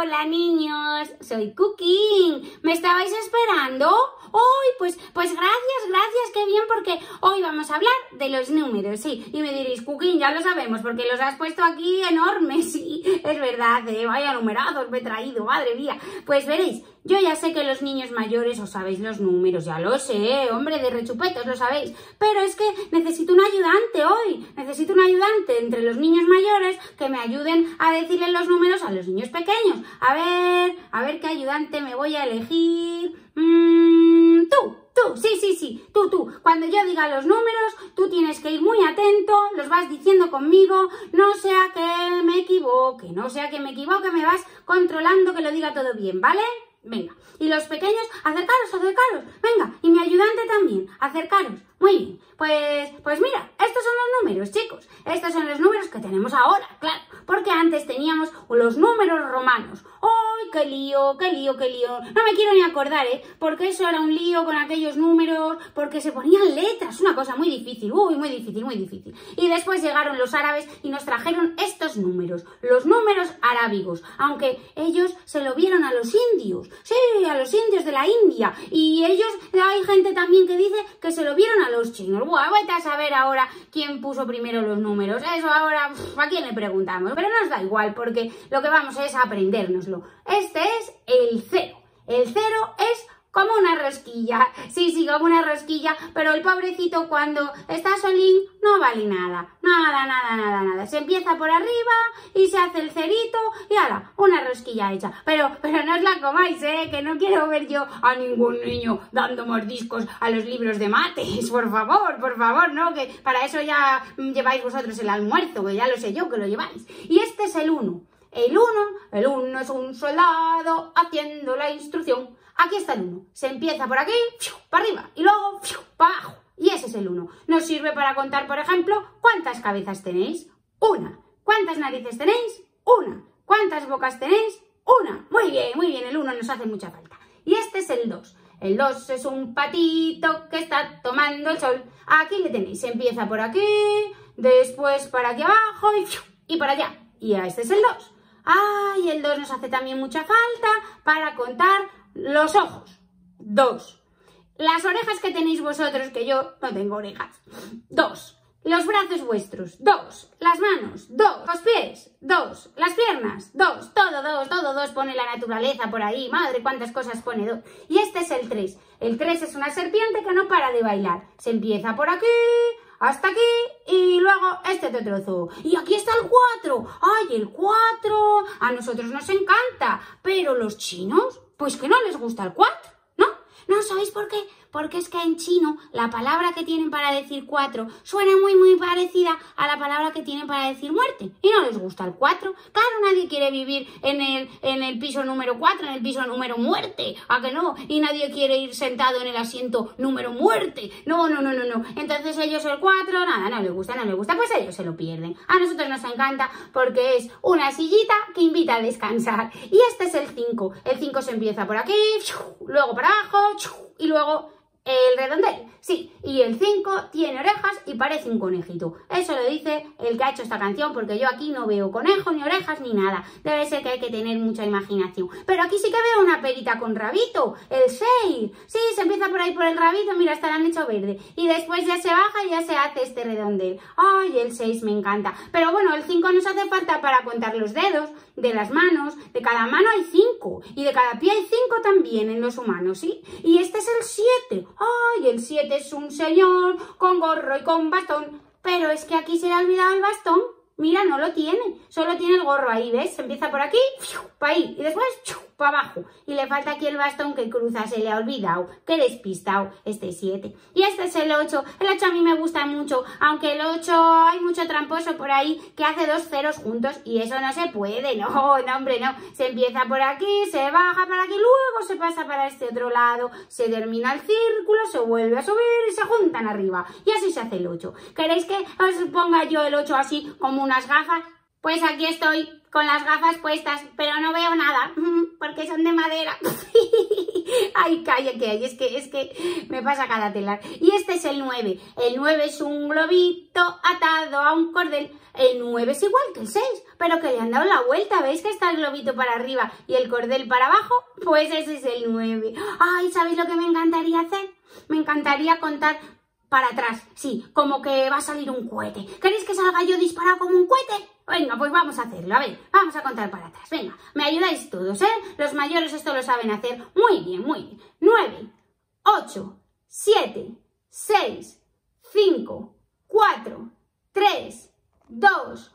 Hola niños, soy Cooking. ¿Me estabais esperando? Hoy, pues gracias, qué bien, porque hoy vamos a hablar de los números, sí. Y me diréis, Cooking, ya lo sabemos, porque los has puesto aquí enormes, sí. Es verdad, vaya numerazos me he traído, madre mía. Pues veréis, yo ya sé que los niños mayores os sabéis los números, ya lo sé, hombre, de rechupetos lo sabéis. Pero es que necesito un ayudante hoy, necesito un ayudante entre los niños mayores que me ayuden a decirle los números a los niños pequeños. A ver qué ayudante me voy a elegir. Tú, sí, tú. Cuando yo diga los números, tú tienes que ir muy atento, los vas diciendo conmigo, no sea que me equivoque, me vas controlando que lo diga todo bien, ¿vale? Venga, y los pequeños, acercaros, venga, y mi ayudante también, acercaros, muy bien, pues mira, estos son los números, chicos, estos son los números que tenemos ahora, claro, porque antes teníamos los números romanos. ¡Ay, qué lío! No me quiero ni acordar, porque eso era un lío con aquellos números, porque se ponían letras, una cosa muy difícil, muy difícil. Y después llegaron los árabes y nos trajeron estos números, los números arábigos, aunque ellos se lo vieron a los indios, sí, a los indios de la India, y ellos, hay gente también que dice que se lo vieron a los chinos. Buah, vete a saber ahora quién puso primero los números, eso ahora, ¿a quién le preguntamos? Pero nos da igual, porque lo que vamos es a aprendérnoslo. Este es el 0. El 0 es como una rosquilla. Sí, como una rosquilla, pero el pobrecito cuando está solín no vale nada. Nada. Se empieza por arriba y se hace el cerito y ¡hala! Una rosquilla hecha. Pero no os la comáis, que no quiero ver yo a ningún niño dando mordiscos a los libros de mates. Por favor, no, que para eso ya lleváis vosotros el almuerzo, que ya lo sé yo que lo lleváis. Y este es el 1. El 1 es un soldado haciendo la instrucción. Aquí está el 1. Se empieza por aquí, para arriba, y luego para abajo. Y ese es el 1. Nos sirve para contar, por ejemplo, ¿cuántas cabezas tenéis? 1. ¿Cuántas narices tenéis? 1. ¿Cuántas bocas tenéis? 1. Muy bien, el 1 nos hace mucha falta. Y este es el 2. El 2 es un patito que está tomando el sol. Aquí le tenéis. Se empieza por aquí, después para aquí abajo y para allá. Y este es el 2. Y el 2 nos hace también mucha falta para contar los ojos. 2. Las orejas que tenéis vosotros, que yo no tengo orejas. 2. Los brazos vuestros. 2. Las manos. 2. Los pies. 2. Las piernas. 2. Todo 2 pone la naturaleza por ahí. Madre, cuántas cosas pone 2. Y este es el 3. El 3 es una serpiente que no para de bailar. Se empieza por aquí, hasta aquí, y luego este otro trozo. Y aquí está el 4. ¡Ay, el 4! A nosotros nos encanta. Pero los chinos, pues que no les gusta el 4, ¿no? ¿No sabéis por qué? Porque es que en chino la palabra que tienen para decir 4 suena muy parecida a la palabra que tienen para decir muerte. Y no les gusta el 4. Claro, nadie quiere vivir en el piso número 4, en el piso número muerte. ¿A que no? Y nadie quiere ir sentado en el asiento número muerte. No. Entonces ellos el 4, nada, no les gusta. Pues ellos se lo pierden. A nosotros nos encanta porque es una sillita que invita a descansar. Y este es el 5. El 5 se empieza por aquí, luego para abajo y luego el redondel, sí, y el 5 tiene orejas y parece un conejito. Eso lo dice el que ha hecho esta canción, porque yo aquí no veo conejo, ni orejas, ni nada. Debe ser que hay que tener mucha imaginación. Pero aquí sí que veo una perita con rabito, el 6. Sí, se empieza por ahí por el rabito, mira, hasta la han hecho verde. Y después ya se baja y ya se hace este redondel. Ay, el 6 me encanta. Pero bueno, el 5 nos hace falta para contar los dedos de las manos. De cada mano hay 5. Y de cada pie hay 5 también en los humanos, ¿sí? Y este es el 7. ¡Ay! El 7 es un señor con gorro y con bastón. Pero es que aquí se le ha olvidado el bastón. Mira, no lo tiene. Solo tiene el gorro ahí, ¿ves? Se empieza por aquí, para ahí. Y después, para abajo. Y le falta aquí el bastón que cruza. Se le ha olvidado. Qué despistado. Este 7. Y este es el 8. El 8 a mí me gusta mucho. Aunque el 8 hay mucho tramposo por ahí que hace 2 ceros juntos. Y eso no se puede. No, hombre, no. Se empieza por aquí, se baja para aquí, luego se pasa para este otro lado. Se termina el círculo, se vuelve a subir y se juntan arriba. Y así se hace el 8. ¿Queréis que os ponga yo el 8 así como unas gafas? Pues aquí estoy con las gafas puestas, pero no veo nada, porque son de madera. Ay, calla que hay, es que me pasa cada telar. Y este es el 9. El 9 es un globito atado a un cordel. El 9 es igual que el 6, pero que le han dado la vuelta. ¿Veis que está el globito para arriba y el cordel para abajo? Pues ese es el 9. Ay, ¿sabéis lo que me encantaría hacer? Me encantaría contar para atrás, sí, como que va a salir un cohete. ¿Queréis que salga yo disparado como un cohete? Venga, pues vamos a hacerlo. A ver, vamos a contar para atrás. Venga, me ayudáis todos, ¿eh? Los mayores esto lo saben hacer. Muy bien, muy bien. 9, 8, 7, 6, 5, 4, 3, 2,